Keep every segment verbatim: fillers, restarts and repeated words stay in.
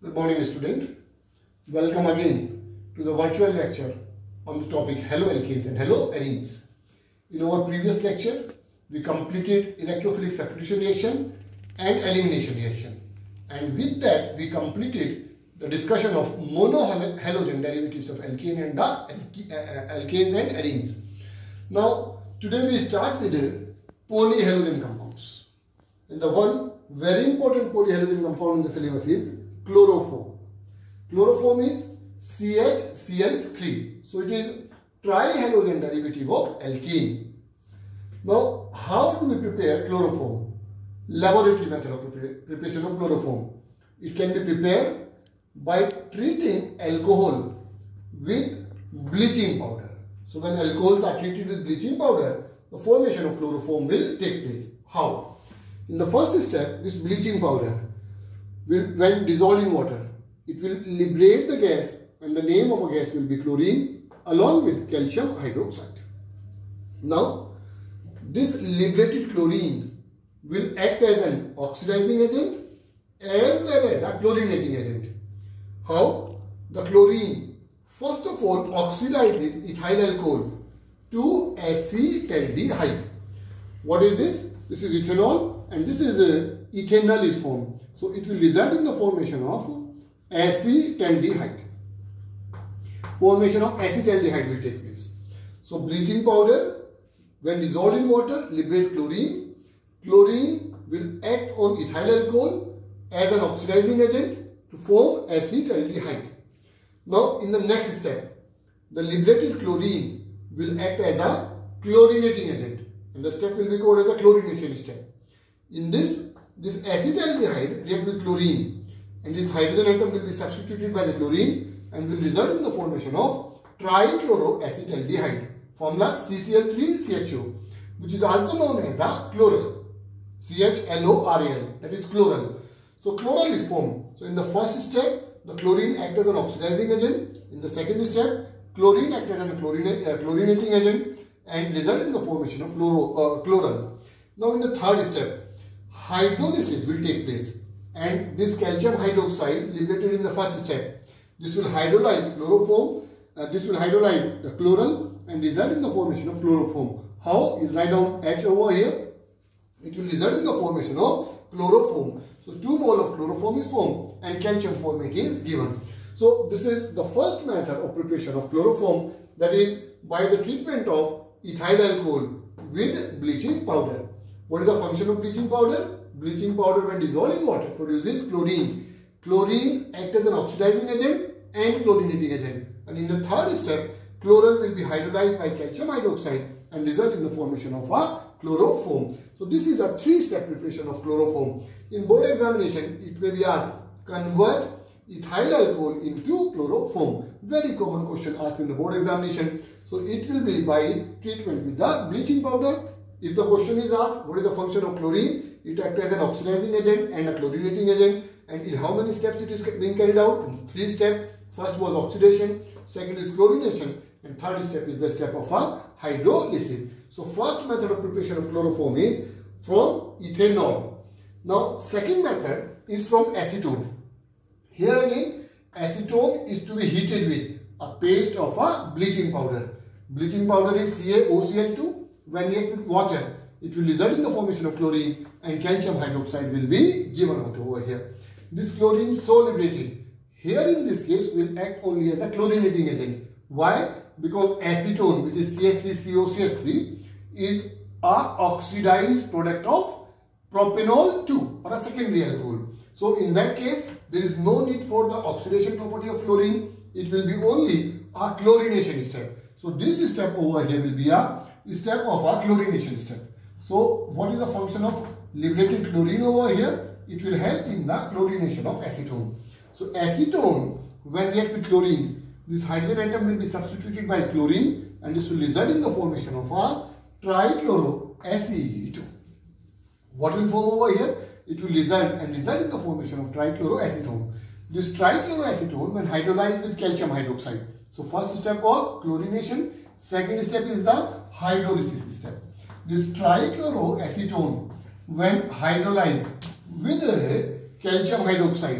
Good morning, student. Welcome again to the virtual lecture on the topic Hello Alkanes and Hello Arenes. In our previous lecture, we completed electrophilic substitution reaction and elimination reaction. And with that, we completed the discussion of monohalogen derivatives of alkane and the alk uh, alkanes and arenes. Now, today we start with the polyhalogen compounds. And the one very important polyhalogen compound in the syllabus is chloroform. Chloroform is C H C l three. So it is trihalogen derivative of alkene. Now, how do we prepare chloroform? Laboratory method of preparation of chloroform. It can be prepared by treating alcohol with bleaching powder. So when alcohols are treated with bleaching powder, the formation of chloroform will take place. How? In the first step, this bleaching powder will, when dissolved in water, it will liberate the gas, and the name of a gas will be chlorine along with calcium hydroxide. Now, this liberated chlorine will act as an oxidizing agent as well as a chlorinating agent. How? The chlorine first of all oxidizes ethyl alcohol to acetaldehyde. What is this? This is ethanol and this is uh, ethanol is formed. So it will result in the formation of acetaldehyde. Formation of acetaldehyde will take place. So bleaching powder, when dissolved in water, liberate chlorine. Chlorine will act on ethyl alcohol as an oxidizing agent to form acetaldehyde. Now in the next step, the liberated chlorine will act as a chlorinating agent. And the step will be called as a chlorination step. In this, this acetaldehyde react with chlorine, and this hydrogen atom will be substituted by the chlorine and will result in the formation of trichloroacetaldehyde, formula C C l three C H O, which is also known as the chloral, C H L O R A L, that is chloral. So chloral is formed. So in the first step, the chlorine acts as an oxidizing agent. In the second step, chlorine acts as a chlorina uh, chlorinating agent and result in the formation of fluoro, uh, chloral. Now in the third step, hydrolysis will take place, and this calcium hydroxide liberated in the first step, this will hydrolyze chloroform, uh, this will hydrolyze the chloral and result in the formation of chloroform. How? You write down H over here. It will result in the formation of chloroform. So two mole of chloroform is formed and calcium formate is given. So this is the first method of preparation of chloroform, that is by the treatment of ethyl alcohol with bleaching powder. What is the function of bleaching powder? Bleaching powder when dissolved in water produces chlorine. Chlorine acts as an oxidizing agent and chlorinating agent. And in the third step, chloral will be hydrolyzed by calcium hydroxide and result in the formation of a chloroform. So this is a three-step preparation of chloroform. In board examination, it may be asked, convert ethyl alcohol into chloroform. Very common question asked in the board examination. So it will be by treatment with the bleaching powder. If the question is asked, what is the function of chlorine? It acts as an oxidizing agent and a chlorinating agent. And in how many steps it is being carried out? In three steps. First was oxidation, second is chlorination, and third step is the step of a hydrolysis. So first method of preparation of chloroform is from ethanol. Now second method is from acetone. Here again, acetone is to be heated with a paste of a bleaching powder. Bleaching powder is C a O C l two. When react with water, it will result in the formation of chlorine and calcium hydroxide will be given out over here. This chlorine so liberated, here in this case will act only as a chlorinating agent. Why? Because acetone, which is C H three C O C H three, is a oxidized product of propanol two or a secondary alcohol. So in that case, there is no need for the oxidation property of chlorine. It will be only a chlorination step. So this step over here will be a step of a chlorination step. So what is the function of liberated chlorine over here? It will help in the chlorination of acetone. So acetone, when react with chlorine, this hydrogen atom will be substituted by chlorine and this will result in the formation of a trichloroace two. What will form over here? It will result and result in the formation of trichloroacetone. This trichloroacetone when hydrolyzed with calcium hydroxide. So first step was chlorination, second step is the hydrolysis step. This trichloroacetone when hydrolyzed with calcium hydroxide,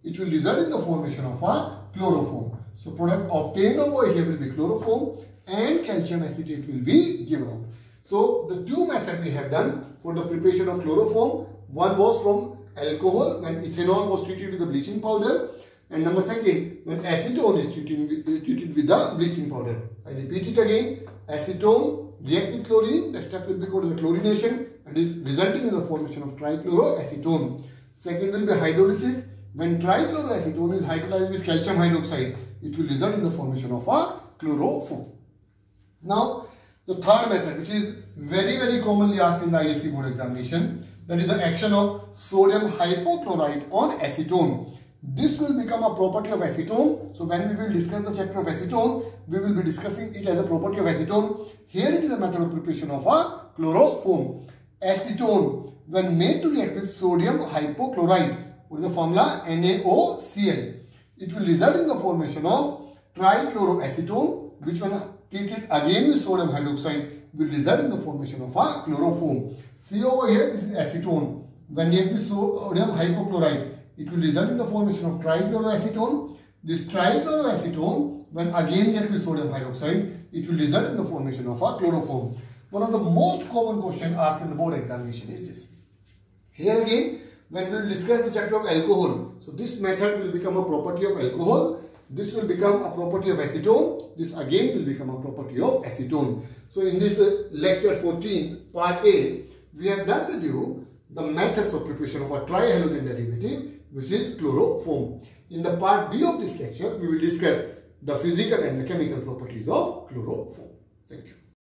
it will result in the formation of a chloroform. So product obtained over here will be chloroform and calcium acetate will be given out. So the two methods we have done for the preparation of chloroform, one was from alcohol when ethanol was treated with the bleaching powder, and number second when acetone is treated with, treated with the bleaching powder. I repeat it again, acetone react with chlorine, the step will be called the chlorination and is resulting in the formation of trichloroacetone. Second will be hydrolysis. When trichloroacetone is hydrolyzed with calcium hydroxide, it will result in the formation of a chloroform. Now, the third method, which is very very commonly asked in the I S C board examination, that is the action of sodium hypochlorite on acetone. This will become a property of acetone. So when we will discuss the chapter of acetone, we will be discussing it as a property of acetone. Here it is a method of preparation of a chloroform. Acetone, when made to react with sodium hypochlorite, what is the formula? N A O C L. It will result in the formation of trichloroacetone, which when treated again with sodium hydroxide will result in the formation of a chloroform. See over here, this is acetone. When react with sodium hypochlorite, it will result in the formation of trichloroacetone. This trichloroacetone, when again react with sodium hydroxide, it will result in the formation of a chloroform. One of the most common questions asked in the board examination is this. Here again, when we will discuss the chapter of alcohol, so this method will become a property of alcohol. This will become a property of acetone. This again will become a property of acetone. So in this uh, lecture fourteen, part A, we have done with you the methods of preparation of a trihalogen derivative, which is chloroform. In the part B of this lecture, we will discuss the physical and the chemical properties of chloroform. Thank you.